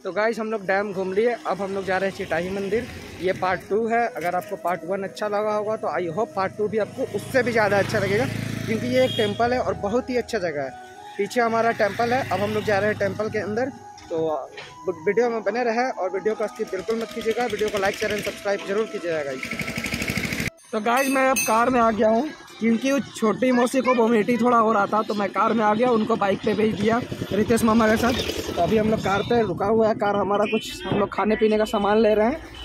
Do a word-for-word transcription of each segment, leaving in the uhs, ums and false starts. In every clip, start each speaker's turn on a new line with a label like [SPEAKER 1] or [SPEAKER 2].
[SPEAKER 1] तो गाइस हम लोग डैम घूम लिए, अब हम लोग जा रहे हैं चिटाही मंदिर। ये पार्ट टू है। अगर आपको पार्ट वन अच्छा लगा होगा तो आई होप पार्ट टू भी आपको उससे भी ज़्यादा अच्छा लगेगा, क्योंकि ये एक टेम्पल है और बहुत ही अच्छा जगह है। पीछे हमारा टेम्पल है, अब हम लोग जा रहे हैं टेम्पल के अंदर। तो वीडियो में बने रहे और वीडियो को स्किप बिल्कुल मत कीजिएगा। वीडियो को लाइक शेयर एंड सब्सक्राइब जरूर कीजिएगा गाइस। तो गाइस मैं अब कार में आ गया हूँ, क्योंकि उस छोटी मौसी को वोमिटिंग थोड़ा हो रहा था, तो मैं कार में आ गया, उनको बाइक पे भेज दिया रितेश मामा के साथ। तो अभी हम लोग कार पे रुका हुआ है, कार हमारा कुछ हम लोग खाने पीने का सामान ले रहे हैं।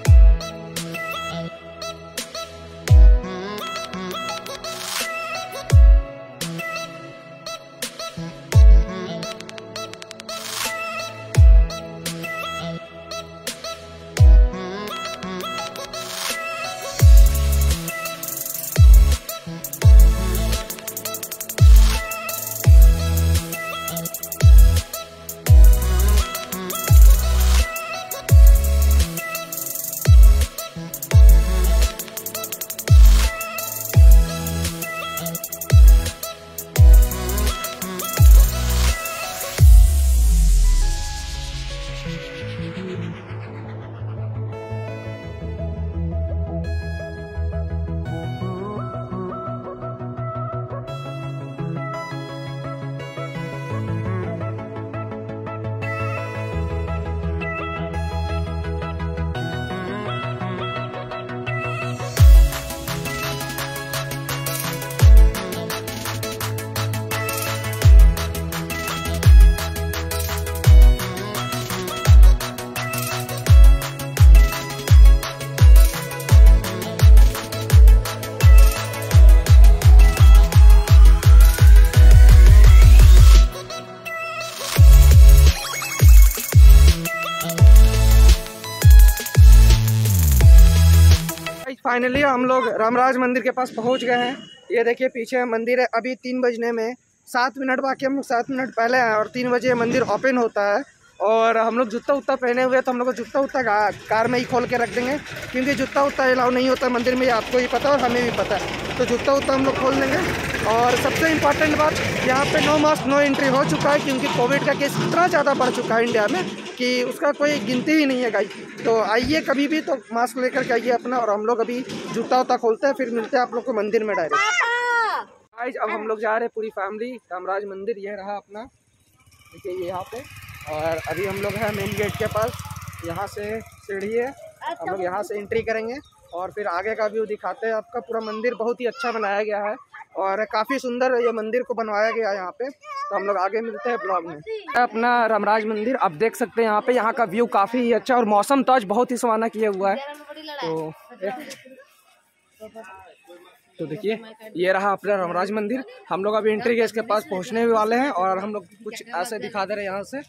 [SPEAKER 1] फाइनली हम लोग रामराज मंदिर के पास पहुंच गए हैं। ये देखिए पीछे मंदिर है। अभी तीन बजने में सात मिनट बाकी, हम लोग सात मिनट पहले आए और तीन बजे मंदिर ओपन होता है। और हम लोग जूता उत्ता पहने हुए, तो हम लोग को जूता उत्ता कार में ही खोल के रख देंगे, क्योंकि जूता उत्ता अलाउ नहीं होता मंदिर में, आपको ही पता है और हमें भी पता है। तो जूता उत्ता हम लोग खोल देंगे। और सबसे इम्पॉर्टेंट बात, यहाँ पे नो मास्क नो एंट्री हो चुका है, क्योंकि कोविड का केस इतना ज़्यादा बढ़ चुका है इंडिया में कि उसका कोई गिनती ही नहीं है गाइस। तो आइए कभी भी तो मास्क लेकर के आइए अपना। और हम लोग अभी जूता उत्ता खोलते हैं, फिर मिलते हैं आप लोग को मंदिर में डायरेक्ट। गाइस अब हम लोग जा रहे हैं पूरी फैमिली रामराज मंदिर। यह रहा अपना, देखिए ये यहाँ पे। और अभी हम लोग हैं मेन गेट के पास, यहाँ से सीढ़ी है, हम लोग यहाँ से एंट्री करेंगे और फिर आगे का व्यू दिखाते हैं आपका। पूरा मंदिर बहुत ही अच्छा बनाया गया है और काफ़ी सुंदर ये मंदिर को बनवाया गया है यहाँ पे। तो हम लोग आगे मिलते हैं ब्लॉग में। अपना रामराज मंदिर आप देख सकते हैं यहाँ पे, यहाँ का व्यू काफ़ी ही अच्छा और मौसम तो आज बहुत ही सुहाना किया हुआ है। तो तो देखिए ये रहा अपना रामराज मंदिर। हम लोग अभी एंट्री गेट के पास पहुँचने वाले हैं और हम लोग कुछ ऐसे दिखा दे रहे हैं यहाँ से।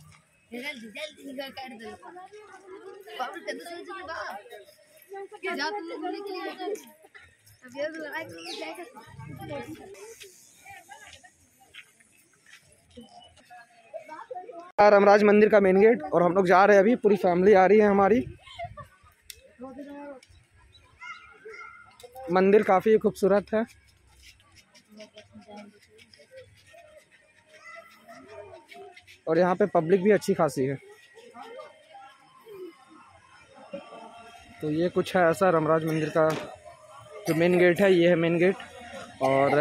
[SPEAKER 1] रामराज मंदिर का मेन गेट और हम लोग जा रहे हैं, अभी पूरी फैमिली आ रही है हमारी। मंदिर काफी खूबसूरत है। और यहाँ पे पब्लिक भी अच्छी खासी है। तो ये कुछ है ऐसा रामराज मंदिर का जो मेन गेट है, ये है मेन गेट। और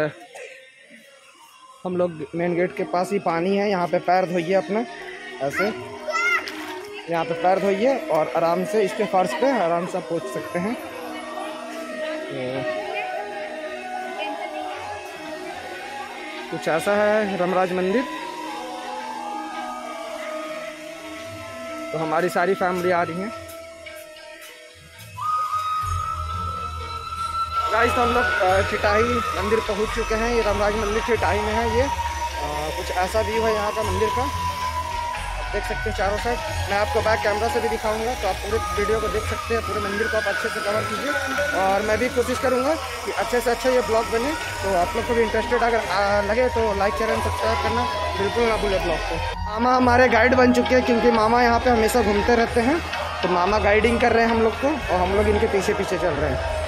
[SPEAKER 1] हम लोग मेन गेट के पास ही पानी है, यहाँ पे पैर धोइए अपना ऐसे, यहाँ पे पैर धोइए और आराम से इसके फर्श पे आराम से पहुँच सकते हैं। तो कुछ ऐसा है रामराज मंदिर। तो हमारी सारी फैमिली आ रही है गाइस। तो हम लोग चिटाही मंदिर पहुंच चुके हैं। ये रामराज मंदिर चिटाही में है। ये आ, कुछ ऐसा व्यू है यहाँ का मंदिर का, आप देख सकते हैं चारों साइड। मैं आपको बैक कैमरा से भी दिखाऊंगा, तो आप पूरे वीडियो को देख सकते हैं। पूरे मंदिर को आप अच्छे से कवर कीजिए और मैं भी कोशिश करूँगा कि अच्छे से अच्छा ये ब्लॉग बने। तो आप लोग को भी इंटरेस्टेड अगर आ, लगे तो लाइक शेयर एंड सब्सक्राइब करना बिल्कुल ना भूले ब्लॉग को। मामा हमारे गाइड बन चुके हैं, क्योंकि मामा यहाँ पे हमेशा घूमते रहते हैं। तो मामा गाइडिंग कर रहे हैं हम लोग को और हम लोग इनके पीछे पीछे चल रहे हैं।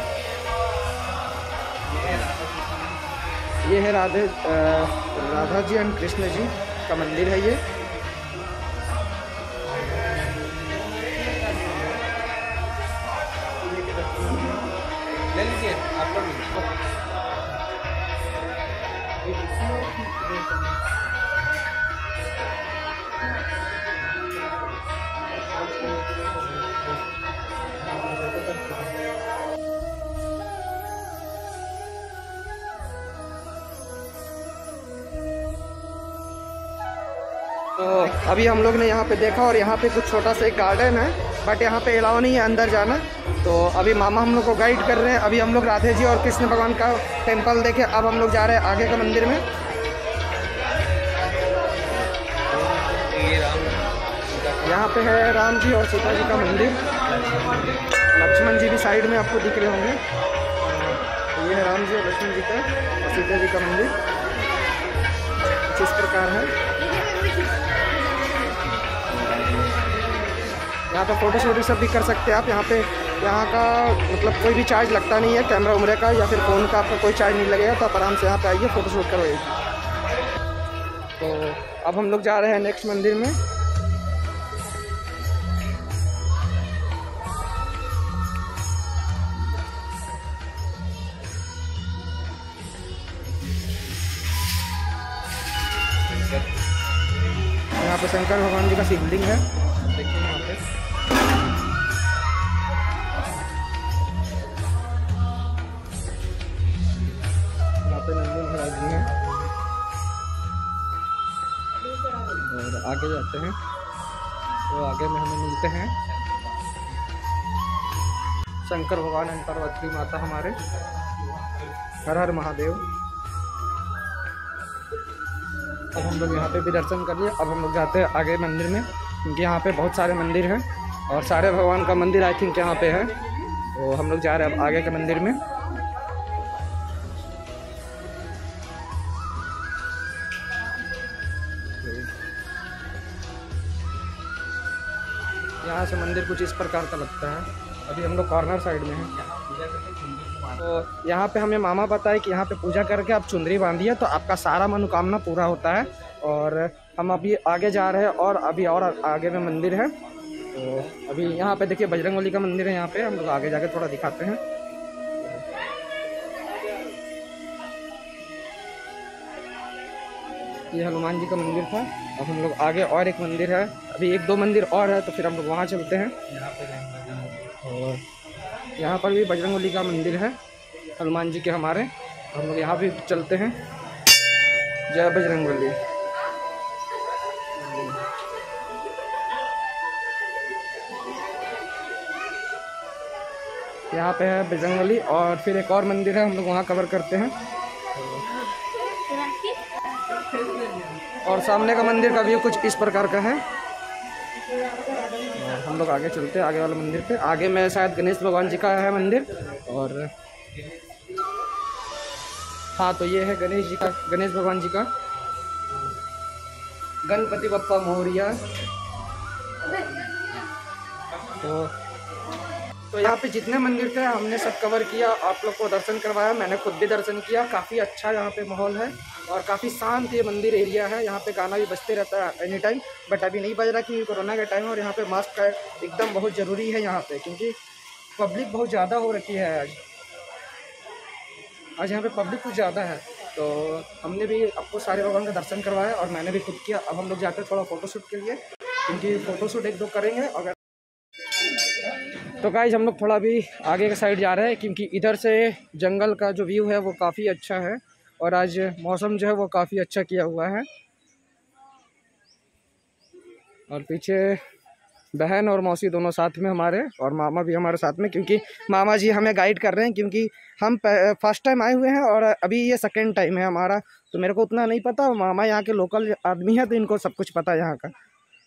[SPEAKER 1] ये है राधे राधा जी एंड कृष्ण जी का मंदिर है ये। तो अभी हम लोग ने यहाँ पे देखा और यहाँ पे कुछ छोटा सा एक गार्डन है, बट यहाँ पे अलाउ नहीं है अंदर जाना। तो अभी मामा हम लोग को गाइड कर रहे हैं। अभी हम लोग राधे जी और कृष्ण भगवान का टेम्पल देखे, अब हम लोग जा रहे हैं आगे का मंदिर में। यहाँ पे है राम जी और सीता जी का मंदिर, लक्ष्मण जी भी साइड में आपको दिख रहे होंगे। ये है राम जी और लक्ष्मण जी का और सीता जी का मंदिर, कुछ इस प्रकार है। यहाँ पे फोटो शूट सब भी कर सकते हैं आप। यहाँ पे यहाँ का मतलब कोई भी चार्ज लगता नहीं है, कैमरा उमरे का या फिर फ़ोन का आपका कोई चार्ज नहीं लगेगा। तो आप आराम से यहाँ पे आइए, फ़ोटो शूट करवाइए। तो अब हम लोग जा रहे हैं नेक्स्ट मंदिर में। यहाँ पे शंकर भगवान जी का शिवलिंग है, देखिए यहाँ पे। यहाँ पे नंदी महाराज जी हैं और आगे जाते हैं तो आगे में हमें मिलते हैं शंकर भगवान एंड पार्वती माता हमारे। हर हर महादेव। अब हम लोग यहाँ पे भी दर्शन कर लिए। अब हम लोग जाते हैं आगे मंदिर में, क्योंकि यहाँ पे बहुत सारे मंदिर हैं और सारे भगवान का मंदिर आई थिंक यहाँ पे है। तो हम लोग जा रहे हैं अब आगे के मंदिर में। यहाँ से मंदिर कुछ इस प्रकार का लगता है। अभी हम लोग कॉर्नर साइड में हैं। तो यहाँ पे हमें मामा बताए कि यहाँ पे पूजा करके आप चुंदरी बांधिए तो आपका सारा मनोकामना पूरा होता है। और हम अभी आगे जा रहे हैं और अभी और आगे में मंदिर है। तो अभी यहाँ पे देखिए बजरंगबली का मंदिर है। यहाँ पे हम लोग आगे जाके थोड़ा दिखाते हैं। ये हनुमान जी का मंदिर था। अब हम लोग आगे और एक मंदिर है, अभी एक दो मंदिर और है तो फिर हम लोग वहाँ चलते हैं। और यहाँ पर भी बजरंगबली का मंदिर है, हनुमान जी के हमारे। हम लोग यहाँ भी चलते हैं। जय बजरंगबली। यहाँ पे है बजरंगबली और फिर एक और मंदिर है, हम लोग वहाँ कवर करते हैं। और सामने का मंदिर का व्यू कुछ इस प्रकार का है। हम लोग आगे चलते हैं आगे वाले मंदिर पे। आगे में शायद गणेश भगवान जी का है मंदिर। और हाँ, तो ये है गणेश जी का, गणेश भगवान जी का। गणपति बप्पा मोरिया। तो तो यहाँ पे जितने मंदिर थे हमने सब कवर किया, आप लोग को दर्शन करवाया। मैंने खुद भी दर्शन किया। काफ़ी अच्छा यहाँ पे माहौल है और काफ़ी शांत ये मंदिर एरिया है। यहाँ पे गाना भी बजते रहता है एनी टाइम, बट अभी नहीं बज रहा क्योंकि कोरोना का टाइम है। और यहाँ पे मास्क का एकदम बहुत ज़रूरी है यहाँ पे, क्योंकि पब्लिक बहुत ज़्यादा हो रखी है आज आज यहाँ पे पब्लिक कुछ ज़्यादा है। तो हमने भी आपको सारे भगवान का दर्शन करवाया और मैंने भी खुद किया। अब हम लोग जाते हैं थोड़ा फ़ोटोशूट के लिए, क्योंकि फ़ोटोशूट एक दो करेंगे। अगर तो गाइस हम लोग थोड़ा भी आगे के साइड जा रहे हैं, क्योंकि इधर से जंगल का जो व्यू है वो काफ़ी अच्छा है और आज मौसम जो है वो काफ़ी अच्छा किया हुआ है। और पीछे बहन और मौसी दोनों साथ में हमारे, और मामा भी हमारे साथ में, क्योंकि मामा जी हमें गाइड कर रहे हैं। क्योंकि हम फर्स्ट टाइम आए हुए हैं और अभी ये सेकेंड टाइम है हमारा, तो मेरे को उतना नहीं पता। मामा यहाँ के लोकल आदमी है तो इनको सब कुछ पता है यहाँ का।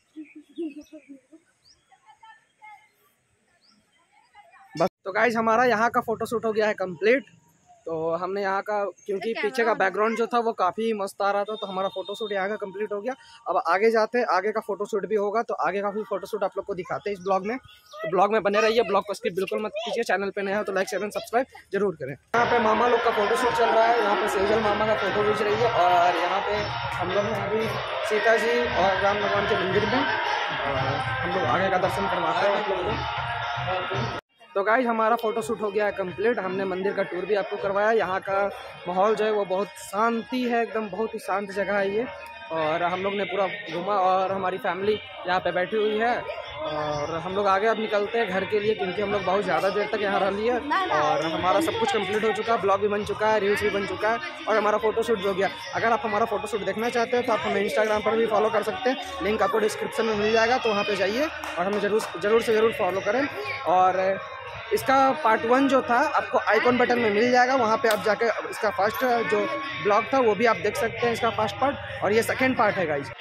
[SPEAKER 1] बस तो गाइज हमारा यहाँ का फ़ोटोशूट हो गया है कंप्लीट। तो हमने यहाँ का, क्योंकि पीछे का बैकग्राउंड जो था वो काफ़ी मस्त आ रहा था, तो हमारा फ़ोटोशूट यहाँ का कंप्लीट हो गया। अब आगे जाते हैं, आगे का फ़ोटोशूट भी होगा। तो आगे का भी फ़ोटोशूट आप लोग को दिखाते हैं इस ब्लॉग में। तो ब्लॉग में बने रहिए, ब्लॉग को स्किप बिल्कुल मत कीजिए। चैनल पे नए हो तो लाइक शेयर एंड सब्सक्राइब जरूर करें। यहाँ पे मामा लोग का फ़ोटोशूट चल रहा है। यहाँ पे सेजल मामा का फ़ोटो खींच रही है और यहाँ पे हम लोग हैं अभी सीता जी और राम भगवान के मंदिर में। और हम लोग आगे का दर्शन करवाते हैं आप लोगों को। तो गाइज हमारा फ़ोटोशूट हो गया है कंप्लीट। हमने मंदिर का टूर भी आपको करवाया। यहाँ का माहौल जो है वो बहुत शांति है, एकदम बहुत ही शांत जगह है ये। और हम लोग ने पूरा घूमा और हमारी फैमिली यहाँ पे बैठी हुई है और हम लोग आगे अब निकलते हैं घर के लिए, क्योंकि हम लोग बहुत ज़्यादा देर तक यहाँ रह लिए और हमारा सब कुछ कंप्लीट हो चुका है। ब्लॉग भी बन चुका है, रील्स भी बन चुका है और हमारा फोटोशूट भी हो गया। अगर आप हमारा फोटोशूट देखना चाहते हैं तो आप हमें इंस्टाग्राम पर भी फॉलो कर सकते हैं, लिंक आपको डिस्क्रिप्शन में मिल जाएगा, तो वहाँ पर जाइए और हमें जरूर जरूर से ज़रूर फॉलो करें। और इसका पार्ट वन जो था आपको आइकॉन बटन में मिल जाएगा, वहाँ पे आप जाके इसका फर्स्ट जो ब्लॉग था वो भी आप देख सकते हैं, इसका फर्स्ट पार्ट, और ये सेकंड पार्ट है guys.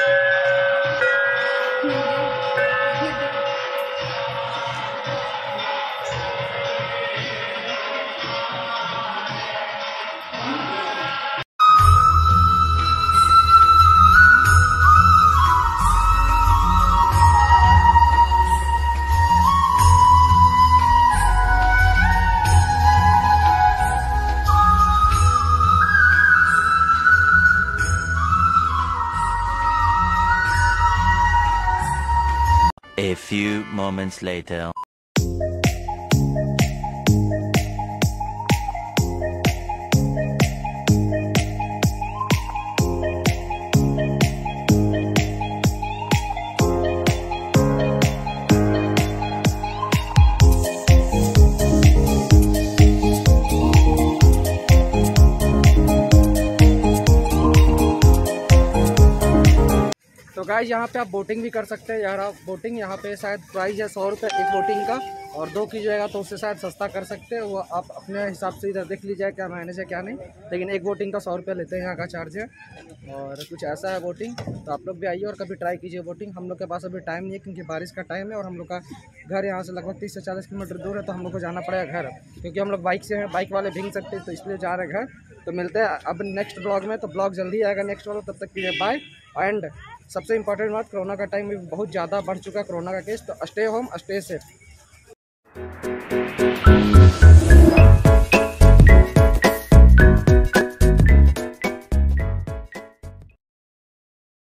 [SPEAKER 2] A few moments later.
[SPEAKER 1] तो गाइस यहाँ पे आप बोटिंग भी कर सकते हैं यार। आप बोटिंग यहाँ पे शायद प्राइस है सौ रुपये एक बोटिंग का, और दो कीजिएगा तो उससे शायद सस्ता कर सकते हैं, वो आप अपने हिसाब से इधर देख लीजिए क्या मैनेज है क्या नहीं, लेकिन एक बोटिंग का सौ रुपये लेते हैं यहाँ का चार्ज है। और कुछ ऐसा है बोटिंग, तो आप लोग भी आइए और कभी ट्राई कीजिए बोटिंग। हम लोग के पास अभी टाइम नहीं है क्योंकि बारिश का टाइम है और हम लोग का घर यहाँ से लगभग तीस से चालीस किलोमीटर दूर है, तो हम लोग को जाना पड़ेगा घर, क्योंकि हम लोग बाइक से हैं, बाइक वाले भीग सकते हैं, तो इसलिए जा रहे हैं घर। तो मिलते हैं अब नेक्स्ट ब्लॉग में, तो ब्लॉग जल्दी आएगा नेक्स्ट वाला, तब तक के लिए बाय। एंड सबसे इंपॉर्टेंट बात, कोरोना का टाइम भी बहुत ज़्यादा बढ़ चुका है कोरोना का केस, तो स्टे होम स्टे सेफ।